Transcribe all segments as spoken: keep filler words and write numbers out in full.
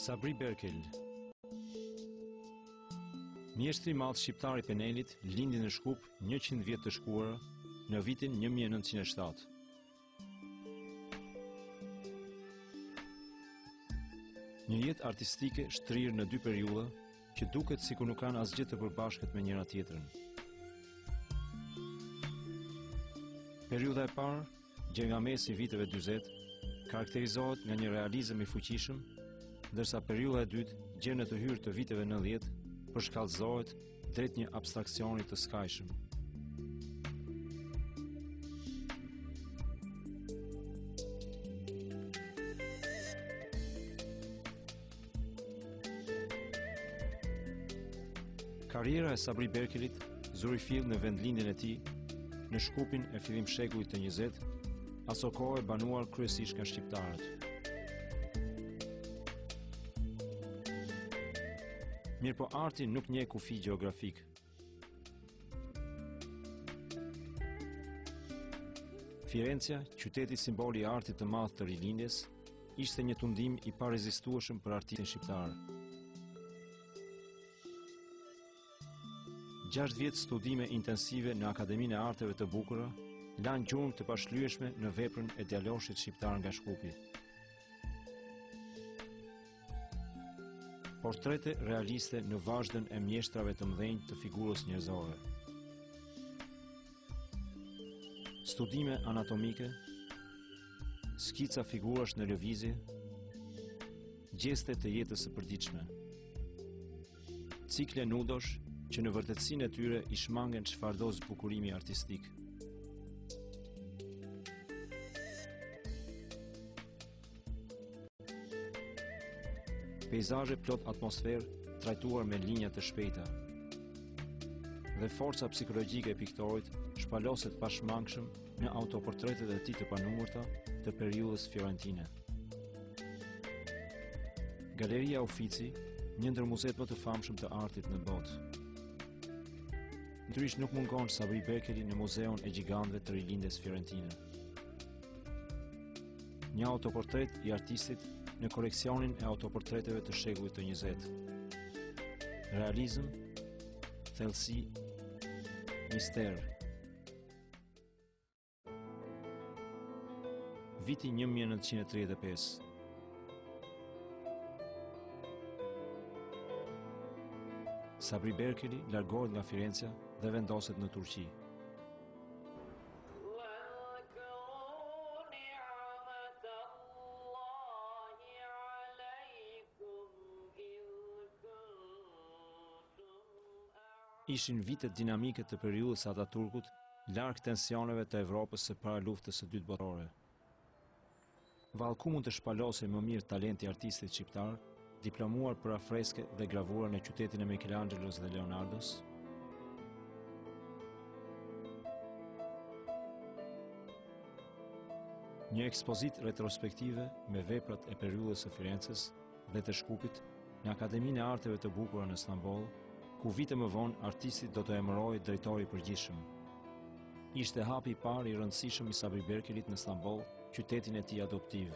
Sabri Berkel. Mjeshtri i madh shqiptar i Penelit lindi në Shkup njëqind vjet të shkuara në vitin një mijë e nëntëqind e shtatë. Një jetë artistike shtrirë në dy periudha që duket sikur nuk kanë asgjë të përbashkët me njëra tjetrën. Periudha e parë, gjë nga mesi i viteve dyzet, karakterizohet nga një realizëm i fuqishëm, ndërsa periudha e dytë, gjë në të hyrë të viteve nëntëdhjetë, përshkallëzohet drejt një abstraksioni të skajshëm. Karriera e Sabri Berkelit zuri fill në vendlindjen e tij në Shkupin e fillim shekullit të njëzet, aso kohë e banuar kryesisht nga shqiptarët. Mirë po arti nuk njeh kufi gjeografik. Firenca, qyteti simboli i artit të madh të rilindjes, ishte një tundim i parezistueshëm për artistin shqiptar. Gjashtë vjet studime intensive në Akademinë e Arteve të Bukura lanë gjurmë të pashlyeshme në veprën e djaloshit shqiptar nga Shkupi. Portrete realiste në vazhdën e mjeshtrave të mëdhenj të figurës njerëzore. Studime anatomike, skica figurash në lëvizje, gjeste të jetës së përditshme. Cikle nudosh që në vërtetësinë e tyre i shmangen çfarëdo zbukurimi artistik. Peizazhe plot atmosferë trajtuar me linja të shpejta. Dhe forca psikologjike e piktorit shpaloset pashmangshëm në autoportretet e tij të panumërta të periudhës fiorentine. Galeria Uffizi, një ndër muzeet më të famshëm të artit në botë. Ndryshe nuk mungon Sabri Berkeli në muzeun e gjigantëve të rilindjes fiorentine. Një autoportret i artistit në koleksionin e autoportreteve të shekullit të njëzet. Realizëm, thellësi, mister. Viti një mijë e nëntëqind e tridhjetë e pesë. Sabri Berkeli largohet nga Firenca dhe vendoset në Turqi. Ishin vitet dinamike të periudhës Ataturkut, larg tensioneve të Evropës së para luftës së dytë botërore. Vallku mund të shpalosej më mirë talenti i artistit shqiptar, diplomuar për afreske dhe gravura në qytetin e Michelangelos dhe Leonardos? Një ekspozit retrospektive me veprat e periudhës së Firencës dhe të Shkupit në Akademinë e Arteve të Bukura në Istanbul, ku vite më vonë artisti do të emërohej drejtori i përgjithshëm. Ishte hapi i parë i rëndësishëm i Sabri Berkelit në Istanbul, qytetin e tij adoptiv.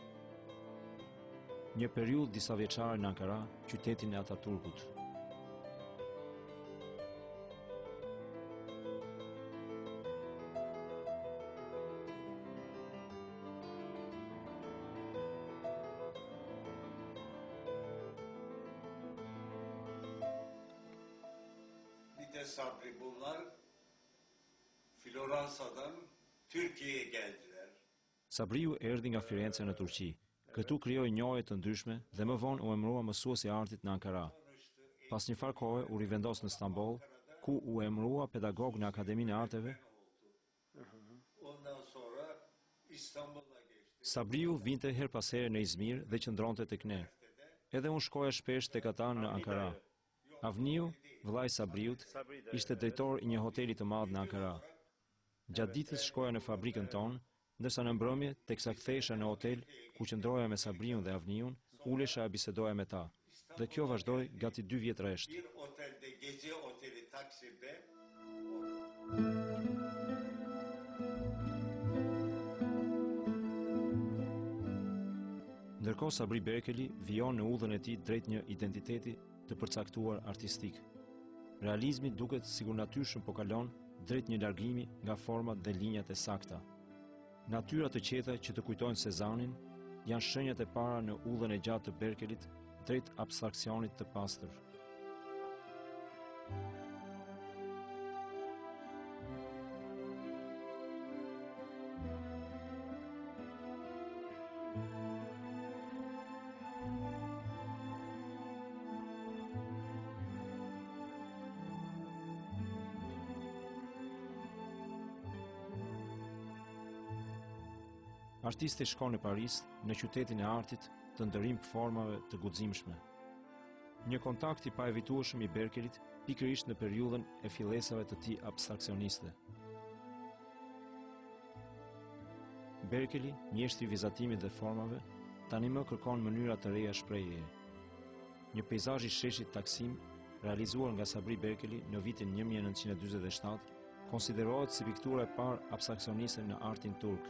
Një periudhë disa vjeçare në Ankara, qytetin e Ataturkut. Sabri bunlar Floransa'dan Türkiye'ye geldiler. Sabriu erdhi nga Firenca në Turqi. Këtu krijoi njohje të ndryshme dhe më vonë u emërua mësuesi i artit në Ankara. Pas një farë kohe u rivendos në Istanbul, ku u emërua pedagog në Akademinë e Arteve. Ondan sonra İstanbul'a geçti. Sabriu vinte her pas here në Izmir dhe qëndronte tek ne. Edhe unë shkoja shpesh tek ata në Ankara. Avniu, vllai i Sabriut, ishte drejtor i një hoteli të madh në Ankara. Gjatë ditës shkoja në fabrikën tonë, ndërsa në mbrëmje, teksa kthehesha në hotel ku qëndroja me Sabriun dhe Avniun, ulesha e bisedoja me ta. Dhe kjo vazhdoi gati dy vjet rresht. Bir otelde, gece oteli Taksim'de. Ndërkohë Sabri Berkeli vijon në udhën e tij drejt një identiteti të përcaktuar artistik. Realizmi duket sikur natyrshëm po kalon drejt një largimi nga format dhe linjat e sakta. Natyra të qeta që të kujtojnë Sezanin janë shenjat e para në udhën e gjatë të Berkelit drejt abstraksionit të pastër. Artisti shkon në Paris, në qytetin e artit, të ndërim formave të guximshme. Një kontakt i paevitueshëm i Berkelit, pikërisht në periudhën e fillesave të tij abstraksioniste. Berkeli, mjeshtri i vizatimit dhe formave, tani më kërkon mënyra të reja shprehjeje. Një peizazh i sheshit Taksim, realizuar nga Sabri Berkeli në vitin një mijë e nëntëqind e dyzet e shtatë, konsiderohet si piktura e parë abstraksioniste në artin turk.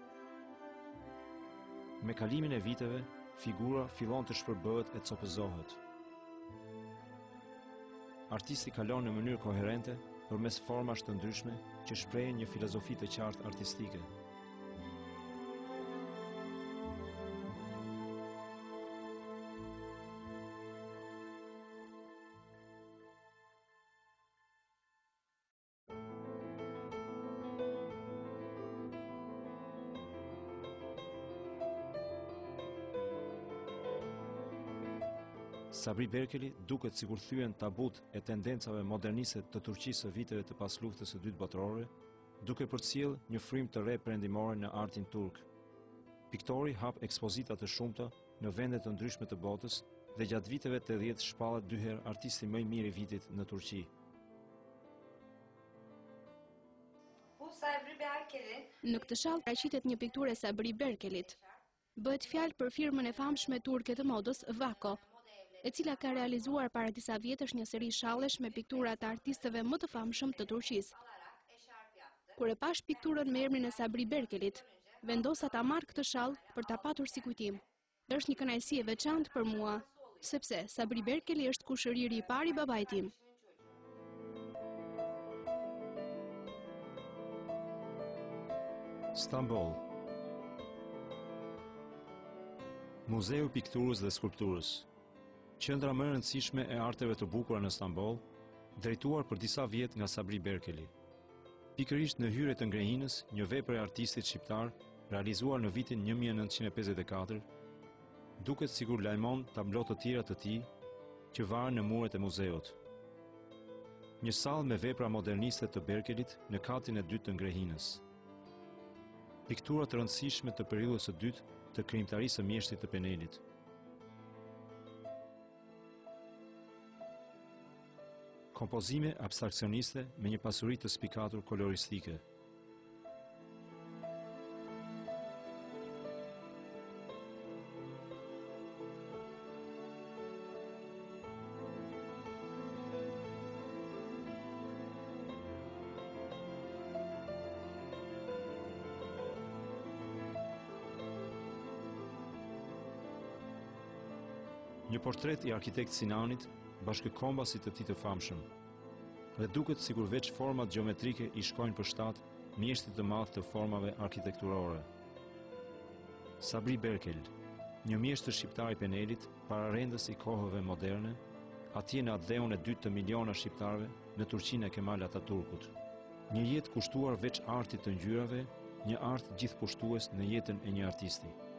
Me kalimin e viteve, figura fillon të shpërbëhet e copëzohet. Artisti kalon në mënyrë koherente përmes formash të ndryshme që shprehin një filozofi të qartë artistike. Sabri Berkeli duket sikur thyen tabut e tendencave moderniste të Turqisë së viteve të pas luftës së dytë botërore, duke përcjell një frymë të re perëndimore në artin turk. Piktori hap ekspozita të shumta në vende të ndryshme të botës dhe gjatë viteve të dhjetë shpallet dy herë artisti më i mirë i vitit në Turqi. Në këtë shall paraqitet një pikturë e Sabri Berkelit. Bëhet fjalë për firmën e famshme turke të modës Vako, e cila ka realizuar para disa vjetësh një seri shallesh me piktura të artistëve më të famshëm të Turqisë. Kur e pash pikturën me emrin e Sabri Berkelit, vendosa ta marr këtë shall për ta patur si kujtim. Është një kënaqësi e veçantë për mua, sepse Sabri Berkeli është kushëriri i parë i babait tim. Istanbul. Muzeu i Pikturës dhe Skulpturës. Qendra më e rëndësishme e arteve të bukura në Istanbul, drejtuar për disa vjet nga Sabri Berkeli. Pikërisht në hyrje të ngrehinës, një vepër e artistit shqiptar, realizuar në vitin një mijë e nëntëqind e pesëdhjetë e katër, duket sikur lajmon tablo të tjera të tij që varen në muret e muzeut. Një sallë me vepra moderniste të Berkelit në katin e dytë të ngrehinës. Piktura të rëndësishme të periudhës së dytë të krijimtarisë së mjeshtrit të Penelit. Kompozime abstraksioniste me një pasuri të spikatur koloristike. Një portret i arkitekt Sinanit, bashkëkombasit të tij të famshëm, dhe duket sikur veç format gjeometrike i shkojnë përshtat mjeshtrit të madh të formave arkitekturore. Sabri Berkel, një mjeshtër shqiptar i Penelit, pararendës i kohëve moderne, atje në atë dheun e dytë të miliona shqiptarëve në Turqinë e Kemal Ataturkut. Një jetë kushtuar veç artit të ngjyrave, një art gjithpushtues në jetën e një artisti.